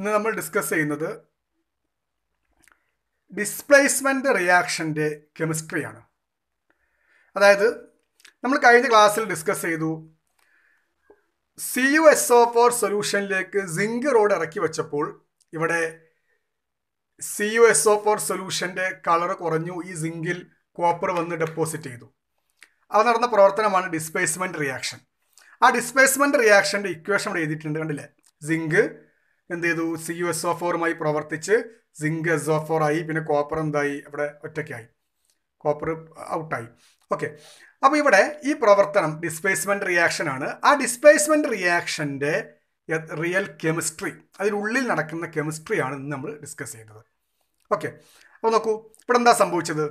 ഇന്ന് നമ്മൾ ഡിസ്കസ് ചെയ്യുന്നത് ഡിസ്പ്ലേസ്മെന്റ് റിയാക്ഷന്റെ കെമിസ്ട്രിയാണ്. അതായത് നമ്മൾ കഴിഞ്ഞ ക്ലാസ്സിൽ ഡിസ്കസ് ചെയ്തു CuSO4 സൊല്യൂഷനിലേക്ക് സിങ്ക് റോഡ് ഇറക്കി വെച്ചപ്പോൾ ഇവിടെ CuSO4 സൊല്യൂഷന്റെ കളർ കുറഞ്ഞു, ഈ സിങ്കിൽ കോപ്പർ വന്ന് ഡെപ്പോസിറ്റ് ചെയ്തു. അത് നടന്ന പ്രവർത്തനമാണ് ഡിസ്പ്ലേസ്മെന്റ് റിയാക്ഷൻ. ആ ഡിസ്പ്ലേസ്മെന്റ് റിയാക്ഷന്റെ ഇക്വേഷൻ ഇവിടെ എഴുതിയിട്ടുണ്ട്, കണ്ടില്ലേ? സിങ്ക് എന്ത് ചെയ്തു? CuSO4മായി പ്രവർത്തിച്ച് സിങ്ക് SO4 ആയി, പിന്നെ കോപ്പർ എന്തായി? ഇവിടെ ഒറ്റയ്ക്കായി, കോപ്പർ ഔട്ടായി. ഓക്കെ, അപ്പോൾ ഇവിടെ ഈ പ്രവർത്തനം ഡിസ്പ്ലേസ്മെന്റ് റിയാക്ഷൻ ആണ്. ആ ഡിസ്പ്ലേസ്മെന്റ് റിയാക്ഷന്റെ റിയൽ കെമിസ്ട്രി, അതിനുള്ളിൽ നടക്കുന്ന കെമിസ്ട്രിയാണ് ഇന്ന് നമ്മൾ ഡിസ്കസ് ചെയ്യുന്നത്. ഓക്കെ, അപ്പോൾ നോക്കൂ, ഇവിടെ എന്താ സംഭവിച്ചത്?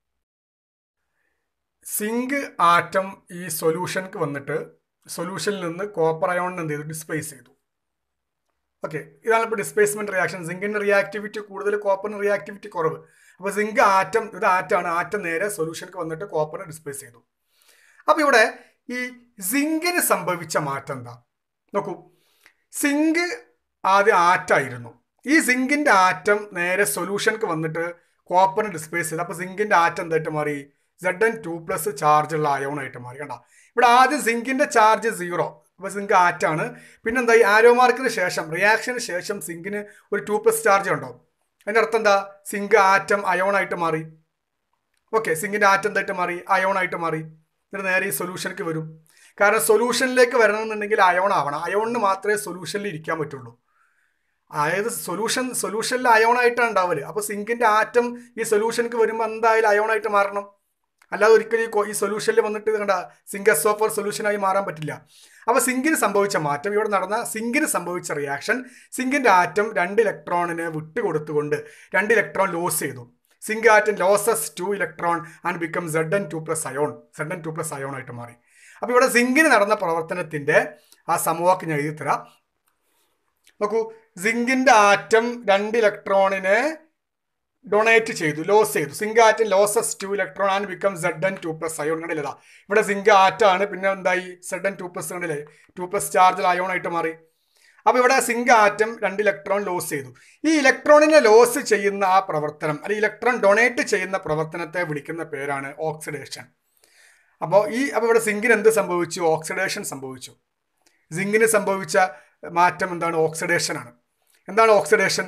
സിങ്ക് ആറ്റം ഈ സൊല്യൂഷൻക്ക് വന്നിട്ട് സൊല്യൂഷനിൽ നിന്ന് കോപ്പർ അയോണിന് എന്ത് ചെയ്തു? ഡിസ്പ്ലേസ് ചെയ്തു. ഓക്കെ, ഇതാണ് ഇപ്പോൾ ഡിസ്പ്ലേസ്മെന്റ് റിയാക്ഷൻ. സിങ്കിന്റെ റിയാക്ടിവിറ്റി കൂടുതൽ, കോപ്പറിന് റിയാക്ടിവിറ്റി കുറവ്. അപ്പോൾ സിങ്ക് ആറ്റം, ഇത് ആറ്റാണ്, ആറ്റം നേരെ സൊല്യൂഷൻക്ക് വന്നിട്ട് കോപ്പറിനെ ഡിസ്പ്ലേസ് ചെയ്തു. അപ്പോൾ ഇവിടെ ഈ സിങ്കിന് സംഭവിച്ച മാറ്റം എന്താ നോക്കൂ. സിങ്ക് ആദ്യം ആറ്റായിരുന്നു. ഈ സിങ്കിന്റെ ആറ്റം നേരെ സൊല്യൂഷൻക്ക് വന്നിട്ട് കോപ്പറിനെ ഡിസ്പ്ലേസ് ചെയ്തു. അപ്പോൾ സിങ്കിന്റെ ആറ്റം എന്തായിട്ട് മാറി? Zn2+ ചാർജുള്ള അയോണായിട്ട് മാറി. കണ്ട, ഇവിടെ ആദ്യം സിങ്കിന്റെ ചാർജ് 0, അപ്പോൾ സിങ്ക് ആറ്റാണ്. പിന്നെന്തായി? ആരോ മാർക്കിന് ശേഷം, റിയാക്ഷന് ശേഷം സിങ്കിന് ഒരു 2+ ചാർജ് ഉണ്ടാവും. അതിൻ്റെ അർത്ഥം എന്താ? സിങ്ക് ആറ്റം അയോണായിട്ട് മാറി. ഓക്കെ, സിങ്കിന്റെ ആറ്റം എന്തായിട്ട് മാറി? അയോണായിട്ട് മാറി. എന്നിട്ട് നേരെ ഈ സൊല്യൂഷനിലേക്ക് വരും. കാരണം സൊല്യൂഷനിലേക്ക് വരണമെന്നുണ്ടെങ്കിൽ അയോൺ ആവണം. അയോണിന് മാത്രമേ സൊല്യൂഷനിൽ ഇരിക്കാൻ പറ്റുള്ളൂ. അതായത് സൊല്യൂഷനിൽ അയോണായിട്ടാണ് ഉണ്ടാവല്. അപ്പോൾ സിങ്കിന്റെ ആറ്റം ഈ സൊല്യൂഷനിലേക്ക് വരുമ്പോൾ എന്തായാലും അയോണായിട്ട് മാറണം. അല്ലാതെ ഒരിക്കലും ഈ സൊല്യൂഷനിൽ വന്നിട്ട് കണ്ട സിങ്ക് SO4 സൊല്യൂഷനായി മാറാൻ പറ്റില്ല. അപ്പോൾ സിങ്കിന് സംഭവിച്ച മാറ്റം, ഇവിടെ നടന്ന സിങ്കിന് സംഭവിച്ച റിയാക്ഷൻ, സിങ്കിന്റെ ആറ്റം 2 ഇലക്ട്രോണിനെ വിട്ടുകൊടുത്തുകൊണ്ട് 2 ഇലക്ട്രോൺ ലോസ് ചെയ്തു. Zinc atom loses 2 electron and become Zn2+ ion, Zn2+ ion ആയിട്ട് മാറി. അപ്പോൾ ഇവിടെ സിങ്കിന് നടന്ന പ്രവർത്തനത്തിന്റെ ആ സമവാക്യം ഞാൻ എഴുതി തരാം. നോക്കൂ, സിങ്കിന്റെ ആറ്റം 2 ഇലക്ട്രോണിനെ ഡൊണേറ്റ് ചെയ്തു, ലോസ് ചെയ്തു. Zinc atom loses 2 electron and become Zn2+ ion. കണ്ടില്ല, ഇവിടെ സിങ്ക് ആറ്റാണ്, പിന്നെ എന്തായി? Zn2+, കണ്ടില്ലേ? 2+ ചാർജിൽ അയോൺ ആയിട്ട് മാറി. അപ്പോൾ ഇവിടെ സിങ്ക് ആറ്റം 2 ഇലക്ട്രോൺ ലോസ് ചെയ്തു. ഈ ഇലക്ട്രോണിനെ ലോസ് ചെയ്യുന്ന ആ പ്രവർത്തനം, അല്ലെങ്കിൽ ഇലക്ട്രോൺ ഡൊണേറ്റ് ചെയ്യുന്ന പ്രവർത്തനത്തെ വിളിക്കുന്ന പേരാണ് ഓക്സിഡേഷൻ. അപ്പോൾ ഇവിടെ സിങ്കിന് എന്ത് സംഭവിച്ചു? ഓക്സിഡേഷൻ സംഭവിച്ചു. സിങ്കിന് സംഭവിച്ച മാറ്റം എന്താണ്? ഓക്സിഡേഷൻ ആണ്. എന്താണ് oxidation?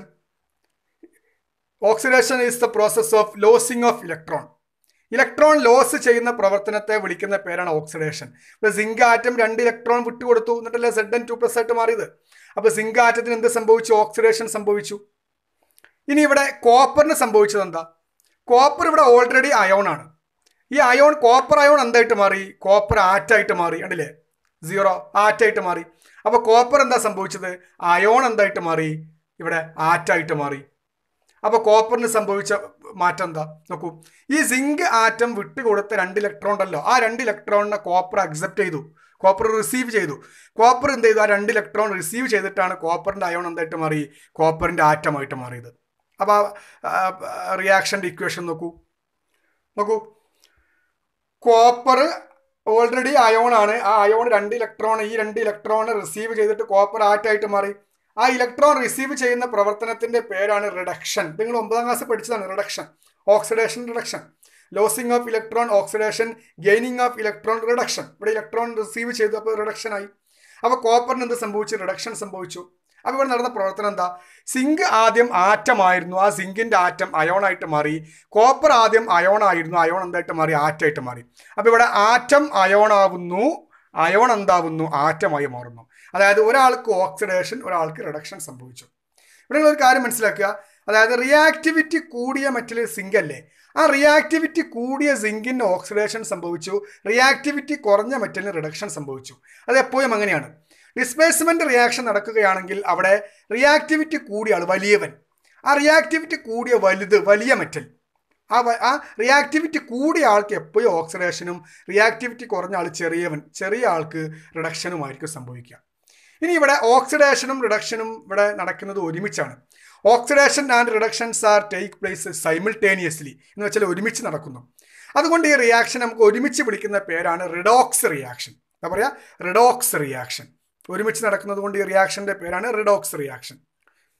Oxidation is the process of losing of electron. Electron loss ചെയ്യുന്ന പ്രവർത്തനത്തെ വിളിക്കുന്ന പേരാണ് ഓക്സിഡേഷൻ. ഇപ്പോൾ സിങ്ക് ആറ്റം 2 ഇലക്ട്രോൺ വിട്ടുകൊടുത്തു, എന്നിട്ടല്ലേ Zn2+ ആയിട്ട് മാറിയത്. അപ്പോൾ സിങ്ക് ആറ്റത്തിന് എന്ത് സംഭവിച്ചു? ഓക്സിഡേഷൻ സംഭവിച്ചു. ഇനി ഇവിടെ കോപ്പറിന് സംഭവിച്ചത് എന്താ? കോപ്പർ ഇവിടെ ഓൾറെഡി അയോൺ ആണ്. ഈ അയോൺ, കോപ്പർ അയോൺ എന്തായിട്ട് മാറി? കോപ്പർ ആറ്റായിട്ട് മാറി. കണ്ടില്ലേ? 0 ആറ്റായിട്ട് മാറി. അപ്പോൾ കോപ്പർ എന്താ സംഭവിച്ചത്? അയോൺ എന്തായിട്ട് മാറി? ഇവിടെ ആറ്റായിട്ട് മാറി. അപ്പോൾ കോപ്പറിന് സംഭവിച്ച മാറ്റം എന്താ നോക്കൂ. ഈ സിങ്ക് ആറ്റം വിട്ടുകൊടുത്ത 2 ഇലക്ട്രോൺ ഉണ്ടല്ലോ, ആ 2 ഇലക്ട്രോണിനെ കോപ്പർ അക്സെപ്റ്റ് ചെയ്തു, കോപ്പർ റിസീവ് ചെയ്തു. കോപ്പർ എന്ത് ചെയ്തു? ആ 2 ഇലക്ട്രോൺ റിസീവ് ചെയ്തിട്ടാണ് കോപ്പറിന്റെ അയോൺ എന്തായിട്ട് മാറി? കോപ്പറിന്റെ ആറ്റമായിട്ട് മാറിയത്. അപ്പോൾ റിയാക്ഷന്റെ ഇക്വേഷൻ നോക്കൂ. കോപ്പർ ഓൾറെഡി അയോൺ ആണ്. ആ അയോൺ 2 ഇലക്ട്രോൺ, ഈ 2 ഇലക്ട്രോൺ റിസീവ് ചെയ്തിട്ട് കോപ്പർ ആറ്റായിട്ട് മാറി. ആ ഇലക്ട്രോൺ റിസീവ് ചെയ്യുന്ന പ്രവർത്തനത്തിന്റെ പേരാണ് റിഡക്ഷൻ. നിങ്ങൾ 9ാം ക്ലാസ് പഠിച്ചതാണ് reduction, oxidation, reduction. Losing of electron oxidation, gaining of electron reduction. ഇവിടെ ഇലക്ട്രോൺ റിസീവ് ചെയ്തു, അപ്പോൾ റിഡക്ഷൻ ആയി. അപ്പോൾ കോപ്പറിന് എന്ത് സംഭവിച്ചു? റിഡക്ഷൻ സംഭവിച്ചു. അപ്പോൾ ഇവിടെ നടന്ന പ്രവർത്തനം എന്താ? സിങ്ക് ആദ്യം ആറ്റമായിരുന്നു, ആ സിങ്കിന്റെ ആറ്റം അയോണായിട്ട് മാറി. കോപ്പർ ആദ്യം അയോൺ ആയിരുന്നു, അയോൺ എന്തായിട്ട് മാറി? ആറ്റായിട്ട് മാറി. അപ്പോൾ ഇവിടെ ആറ്റം അയോൺ ആവുന്നു, അയോൺ എന്താവുന്നു? ആറ്റമായി മാറുന്നു. അതായത് ഒരാൾക്ക് ഓക്സിഡേഷൻ, ഒരാൾക്ക് റിഡക്ഷൻ സംഭവിച്ചു. ഇവിടെ നിങ്ങളൊരു കാര്യം മനസ്സിലാക്കുക, അതായത് റിയാക്ടിവിറ്റി കൂടിയ മെറ്റൽ സിങ്ക് അല്ലേ, ആ റിയാക്ടിവിറ്റി കൂടിയ സിങ്കിന് ഓക്സിഡേഷൻ സംഭവിച്ചു, റിയാക്ടിവിറ്റി കുറഞ്ഞ മെറ്റലിന് റിഡക്ഷൻ സംഭവിച്ചു. അത് എപ്പോഴും അങ്ങനെയാണ്. ഡിസ്പ്ലേസ്മെന്റ് റിയാക്ഷൻ നടക്കുകയാണെങ്കിൽ അവിടെ റിയാക്ടിവിറ്റി കൂടിയ ആൾ, വലിയവൻ, ആ റിയാക്ടിവിറ്റി കൂടിയ വലിയ മെറ്റൽ, ആ റിയാക്ടിവിറ്റി കൂടിയ ആൾക്ക് എപ്പോഴും ഓക്സിഡേഷനും, റിയാക്ടിവിറ്റി കുറഞ്ഞ ആൾ ചെറിയ ആൾക്ക് റിഡക്ഷനുമായിരിക്കും സംഭവിക്കുക. ഇനി ഇവിടെ ഓക്സിഡേഷനും റിഡക്ഷനും ഇവിടെ നടക്കുന്നത് ഒരുമിച്ചാണ്. Oxidation and reductions are take place simultaneously, എന്ന് വെച്ചാൽ ഒരുമിച്ച് നടക്കുന്നു. അതുകൊണ്ട് ഈ റിയാക്ഷൻ നമുക്ക് ഒരുമിച്ച് വിളിക്കുന്ന പേരാണ് റിഡോക്സ് റിയാക്ഷൻ. എന്താ പറയുക? Redox reaction. ഒരുമിച്ച് നടക്കുന്നത് കൊണ്ട് ഈ റിയാക്ഷന്റെ പേരാണ് redox reaction.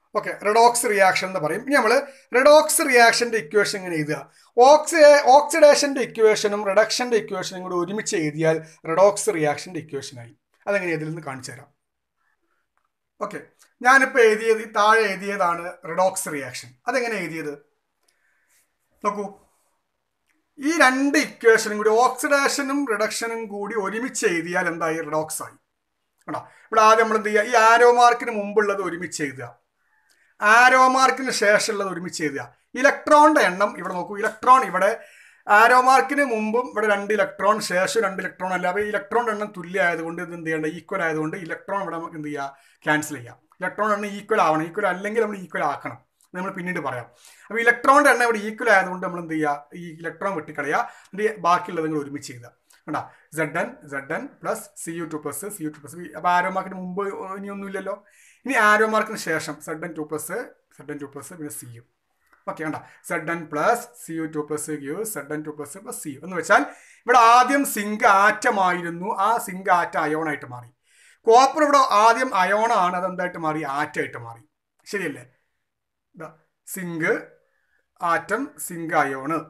Okay, redox reaction എന്ന് പറയും. ഇനി നമ്മൾ റെഡോക്സ് റിയാക്ഷന്റെ ഇക്വേഷൻ ഇങ്ങനെ എഴുതുക. ഓക്സിഡേഷന്റെ ഇക്വേഷനും റിഡക്ഷന്റെ ഇക്വേഷനും കൂടി ഒരുമിച്ച് എഴുതിയാൽ റെഡോക്സ് റിയാക്ഷന്റെ ഇക്വേഷനായി. അതെങ്ങനെ ഇതിൽ നിന്ന് കാണിച്ചു തരാം. ഓക്കെ, ഞാനിപ്പോൾ എഴുതിയത് താഴെ എഴുതിയതാണ് റെഡോക്സ് റിയാക്ഷൻ. അതെങ്ങനെ എഴുതിയത് നോക്കൂ. ഈ രണ്ട് ഇക്വേഷനും കൂടി ഓക്സിഡേഷനും റിഡക്ഷനും കൂടി ഒരുമിച്ച് എഴുതിയാൽ എന്തായി? റിഡോക്സ് ആയി. കേട്ടോ, ഇവിടെ ആദ്യം നമ്മൾ എന്ത് ചെയ്യുക? ഈ ആരോ മാർക്കിന് മുമ്പുള്ളത് ഒരുമിച്ച് എഴുതുക, ആരോ മാർക്കിന് ശേഷമുള്ളത് ഒരുമിച്ച് എഴുതുക. ഇലക്ട്രോണിന്റെ എണ്ണം ഇവിടെ നോക്കൂ. ഇലക്ട്രോൺ ഇവിടെ ആരോ മാർക്കിന് മുമ്പും ഇവിടെ 2 ഇലക്ട്രോൺ, ശേഷം 2 ഇലക്ട്രോൺ അല്ല. അപ്പോൾ ഇലക്ട്രോണിന്റെ എണ്ണം തുല്യ ആയതുകൊണ്ട് ഇത് എന്ത് ചെയ്യേണ്ട? ഈക്വൽ ആയതുകൊണ്ട് ഇലക്ട്രോൺ ഇവിടെ നമുക്ക് എന്ത് ചെയ്യുക? ക്യാൻസൽ ചെയ്യാം. ഇലക്ട്രോൺ എണ്ണം ഈക്വൽ ആവണം. ഈക്വൽ അല്ലെങ്കിൽ നമ്മൾ ഈക്വൽ ആക്കണം, നമ്മൾ പിന്നീട് പറയാം. അപ്പോൾ ഇലക്ട്രോണിന്റെ എണ്ണം ഇവിടെ ഈക്വൽ ആയതുകൊണ്ട് നമ്മൾ എന്ത് ചെയ്യുക? ഈ ഇലക്ട്രോൺ വെട്ടിക്കളയുക, എന്നിട്ട് ബാക്കിയുള്ളത് നിങ്ങൾ ഒരുമിച്ച് ചെയ്യുക. കണ്ടാ, Zn plus Cu2 plus Cu2 plus. അപ്പോൾ ആരോ മാർക്കിന് മുമ്പ് ഇനിയൊന്നുമില്ലല്ലോ. ഇനി ആരോ മാർക്കിന് ശേഷം Zn2 പ്ലസ് പിന്നെ Cu. ഓക്കെ, കണ്ട, Zn plus Cu2 plus Q, Zn2 plus plus Cu എന്ന് വെച്ചാൽ ഇവിടെ ആദ്യം സിങ്ക് ആറ്റമായിരുന്നു, ആ സിങ്ക് ആറ്റം അയോണായിട്ട് മാറി. കോപ്പർ ഇവിടെ ആദ്യം അയോണാണ്, അതെന്തായിട്ട് മാറി? ആറ്റമായിട്ട് മാറി. ശരിയല്ലേ? Zinc atom, zinc ion,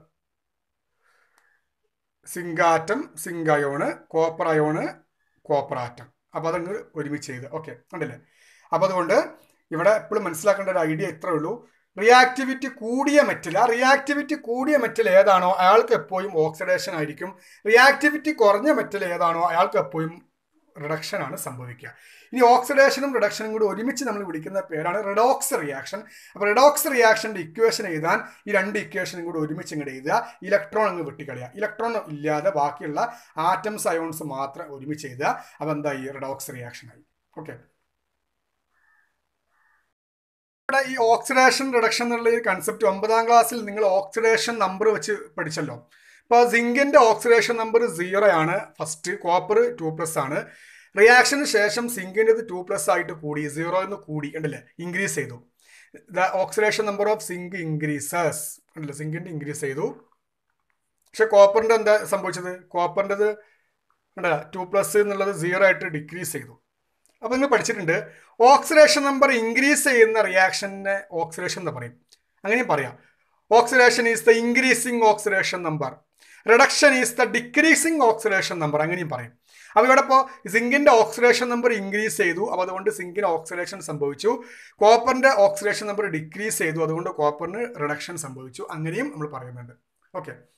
zinc atom, zinc ion, copper ion, copper atom. അപ്പോൾ അതങ്ങ് ഒരുമിച്ച് ചെയ്ത്. ഓക്കെ, കണ്ടില്ലേ? അപ്പോൾ അതുകൊണ്ട് ഇവിടെ എപ്പോഴും മനസ്സിലാക്കേണ്ട ഒരു ഐഡിയ ഇത്രേ ഉള്ളൂ. റിയാക്ടിവിറ്റി കൂടിയ മെറ്റൽ, ആ റിയാക്ടിവിറ്റി കൂടിയ മെറ്റൽ ഏതാണോ അയാൾക്ക് എപ്പോഴും ഓക്സിഡേഷൻ ആയിരിക്കും. റിയാക്ടിവിറ്റി കുറഞ്ഞ മെറ്റൽ ഏതാണോ അയാൾക്ക് എപ്പോഴും റിഡക്ഷൻ ആണ് സംഭവിക്കുക. ഇനി ഓക്സിഡേഷനും റിഡക്ഷനും കൂടി ഒരുമിച്ച് നമ്മൾ വിളിക്കുന്ന പേരാണ് റെഡോക്സ് റിയാക്ഷൻ. അപ്പോൾ റെഡോക്സ് റിയാക്ഷന്റെ ഇക്വേഷൻ എഴുതാൻ ഈ രണ്ട് ഇക്വേഷനും കൂടി ഒരുമിച്ച് ഇങ്ങോട്ട് എഴുതുക. ഇലക്ട്രോൺ അങ്ങ് വെട്ടിക്കളയുക. ഇലക്ട്രോൺ ഇല്ലാതെ ബാക്കിയുള്ള ആറ്റംസ് അയോൺസ് മാത്രം ഒരുമിച്ച് എഴുതുക. അപ്പോൾ എന്തായി? റെഡോക്സ് റിയാക്ഷൻ ആയി. ഓക്കെ, ഇവിടെ ഈ ഓക്സിഡേഷൻ റിഡക്ഷൻ എന്നുള്ള ഈ കൺസെപ്റ്റ് 9ാം ക്ലാസ്സിൽ നിങ്ങൾ ഓക്സിഡേഷൻ നമ്പർ വെച്ച് പഠിച്ചല്ലോ. ഇപ്പോൾ സിങ്കിന്റെ ഓക്സിഡേഷൻ നമ്പർ 0 ആണ് ഫസ്റ്റ്, കോപ്പർ 2+ ആണ്. റിയാക്ഷന് ശേഷം സിങ്കിൻ്റെത് 2+ ആയിട്ട് കൂടി, 0 എന്ന് കൂടി, ഉണ്ടല്ലേ? ഇൻക്രീസ് ചെയ്തു. The oxidation number of zinc increases, ഉണ്ടല്ലേ? സിങ്കിന്റെ ഇൻക്രീസ് ചെയ്തു. പക്ഷെ കോപ്പറിന്റെ എന്താ സംഭവിച്ചത്? കോപ്പറിൻ്റെത് ഉണ്ടല്ലോ 2+ എന്നുള്ളത് 0 ആയിട്ട് ഡിക്രീസ് ചെയ്തു. അപ്പോൾ നിങ്ങൾ പഠിച്ചിട്ടുണ്ട്, ഓക്സിഡേഷൻ നമ്പർ ഇൻക്രീസ് ചെയ്യുന്ന റിയാക്ഷനെ ഓക്സിഡേഷൻ എന്ന് പറയും. അങ്ങനെയും പറയാം. Oxidation is the increasing oxidation number, reduction is the decreasing oxidation number, അങ്ങനെയും പറയും. അപ്പോൾ ഇവിടെ ഇപ്പോൾ സിങ്കിന്റെ ഓക്സിഡേഷൻ നമ്പർ ഇൻക്രീസ് ചെയ്തു, അപ്പോൾ അതുകൊണ്ട് സിങ്കിന് ഓക്സിഡേഷൻ സംഭവിച്ചു. കോപ്പറിന്റെ ഓക്സിഡേഷൻ നമ്പർ ഡിക്രീസ് ചെയ്തു, അതുകൊണ്ട് കോപ്പറിന് റിഡക്ഷൻ സംഭവിച്ചു. അങ്ങനെയും നമ്മൾ പറയുന്നുണ്ട്. ഓക്കെ.